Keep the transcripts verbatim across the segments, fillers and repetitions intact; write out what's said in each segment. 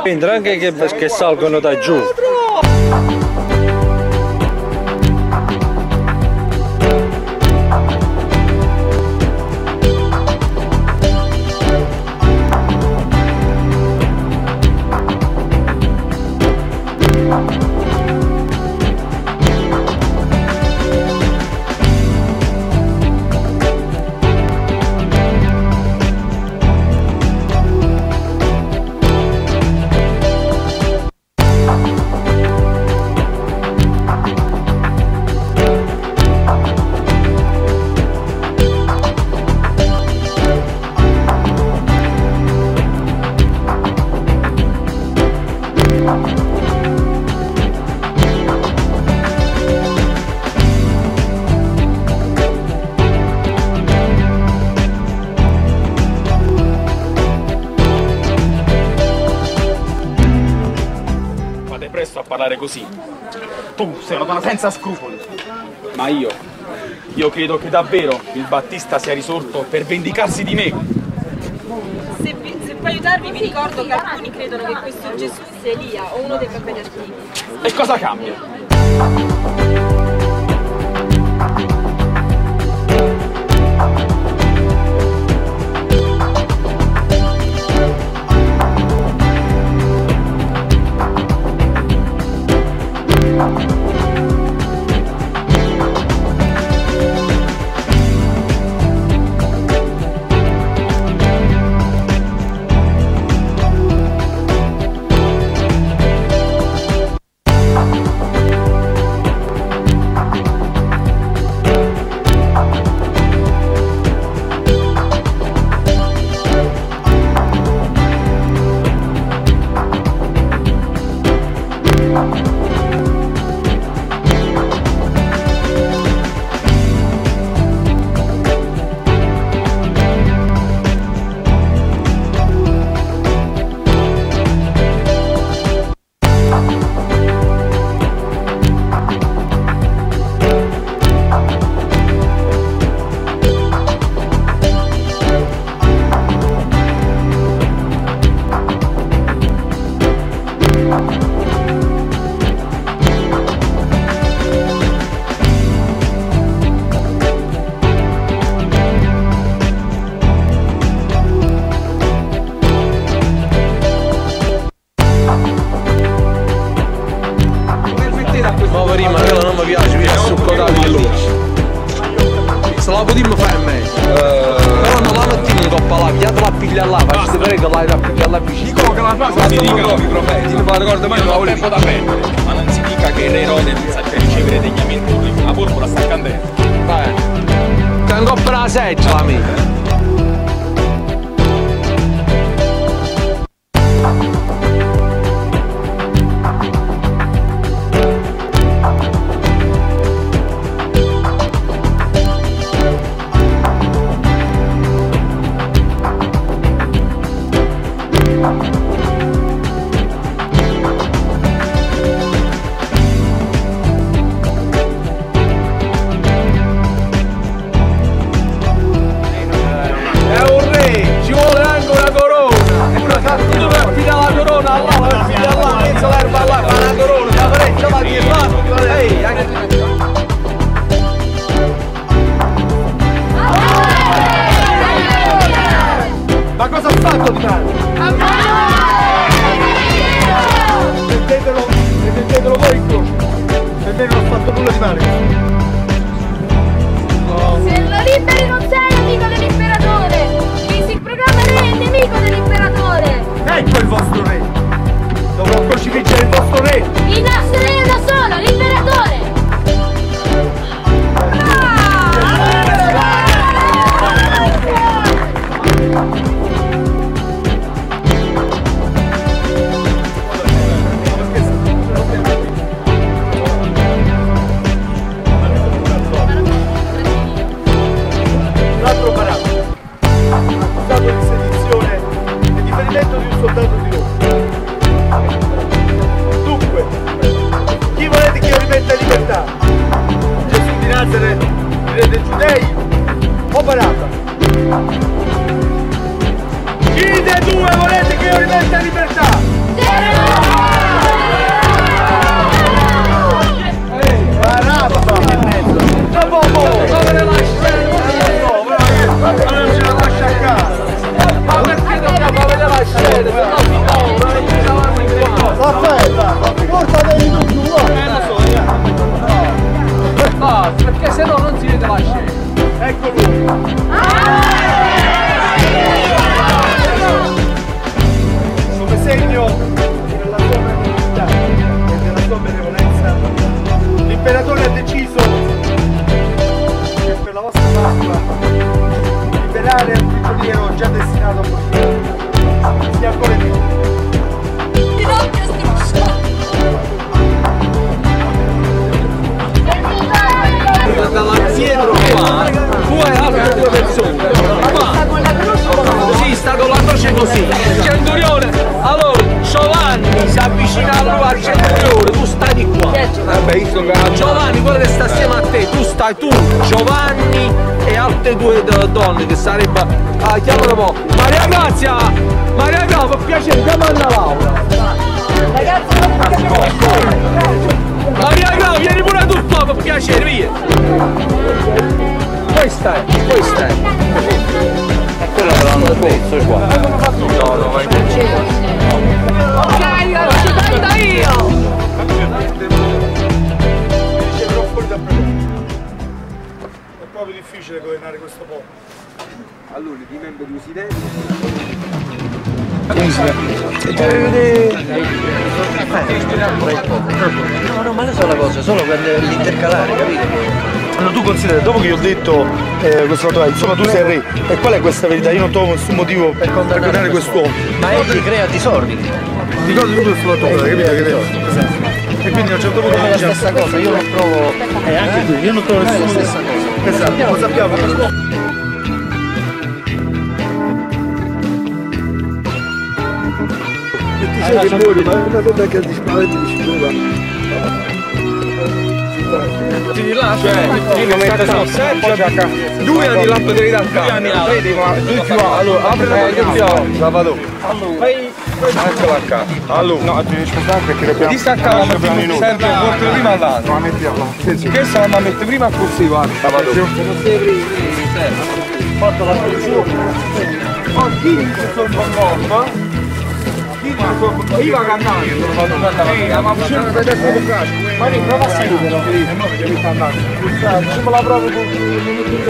Entra anche che, che salgono da giù. Presto a parlare così. Tu sei una donna senza scrupoli. Ma io, io credo che davvero il Battista sia risorto per vendicarsi di me. Se, vi, se puoi aiutarvi, vi ricordo che alcuni credono che questo Gesù sia Elia o uno dei profeti antichi. E cosa cambia? Poveri, ma quello non mi piace, mi piace succotato di lui. Se la potremmo fare meglio. Però non la mettiamo in coppa là, pigliatela a pigliare là, facci sapere che l'hai da pigliare là vicino. Dico che la frase si dica come i profeti, non la ricordo mai, non ho tempo da perdere. Ma non si dica che il re Erode non sa ricevere degli amici, la porpora sta candendo. Dai, tengo per la seggiola, amica. vicino a Centurione, tu stai di qua. Vabbè, io sto Giovanni, quello che sta assieme a te, tu stai tu, Giovanni e altre due donne che sarebbe. Ah, chiamalo po'. Maria Grazia! Maria Grazia, per piacere, chiama Anna Laura. Maria Grazia, vieni pure tu qua per piacere, via. Questa è, questa è. E quella me l'hanno spesso qua. No, no, vai. Ok, ci prendo io! È proprio difficile governare questo popolo. Allora, i membri di Usidei. No, no, ma le sono le cose, solo l'intercalare, capito? Allora tu consideri, dopo che io ho detto eh, questa cosa, insomma tu sei il re, e qual è questa verità? Io non trovo nessun motivo per condannare quest'uomo. Ma egli crea disordini. Ricordi tutto il suo capito? Che e quindi a un certo punto è la stessa cosa, io non trovo. Eh, anche tu, io non trovo nessun motivo. È la stessa cosa. Esatto, lo sappiamo. Ti sei che muori, ma è una cosa che ti spaventi di sicuro. Ti rilascio, cioè, io mi metto sul set, due anni là per verità, due anni là, vedi, ma due più allora, apri la porta, la vado. Allora, eccola qua. Allora, no, ti scusate perché dobbiamo distaccare la prima serve molto prima là. Ma mettiamo. Questa la metto prima così, guarda. La vado. Se non sei prima, porta la posizione. Oh, chi sono un po'? Io va cantando, ma facciamo vedere come piace. Ma ne prova a seguire, e noi vediamo sta andando. Ci me la provo con il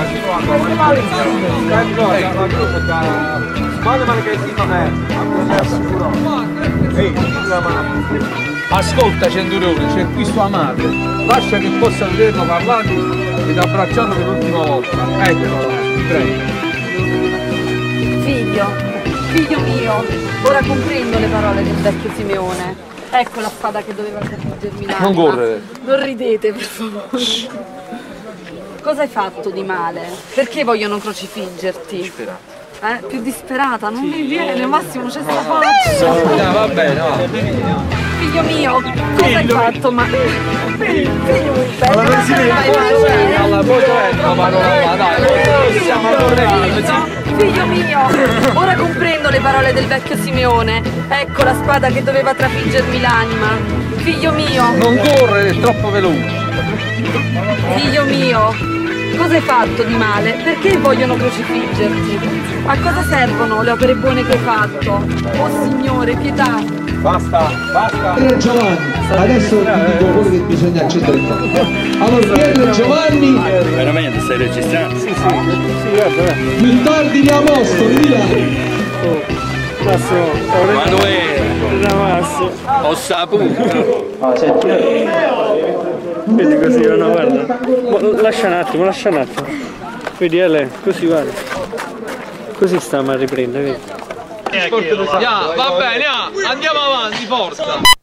ascolta Centurione, c'è qui sua madre, lascia che possa vederlo parlare ed abbracciarlo per l'ultima volta. Eccolo, prego. Figlio, figlio mio, ora comprendo le parole del vecchio Simeone. Ecco la spada che doveva trafiggermi l'anima. Non correre. Non ridete, per favore. Cosa hai fatto di male? Perché vogliono crocifiggerti? Disperata. Eh? Più disperata? Non mi viene, Massimo, c'è sta faccia. No, vabbè, no. Figlio mio, cosa hai fatto? Ma... Figlio, figlio, ma si vede. Alla voce no, ma non va, dai. Siamo corretti. Figlio mio, ora comprendo le parole del vecchio Simeone. Ecco la spada che doveva trafiggermi l'anima. Figlio mio. Non correre, è troppo veloce. Figlio mio, cosa hai fatto di male? Perché vogliono crocifiggerti? A cosa servono le opere buone che hai fatto? Oh Signore, pietà. Basta, basta. Pier Giovanni, adesso ti dico quello che bisogna accendere il fuoco. Allora, Pier Giovanni. Veramente stai registrando? Sì, sì. Più tardi gli apostoli, via. Massimo, Manuele, ho saputo. Vedi così, no, guarda. Lascia un attimo, lascia un attimo. Vedi Ele, così guarda. Così stiamo a riprendere, vedi? Yeah, va bene, yeah. Andiamo avanti, forza!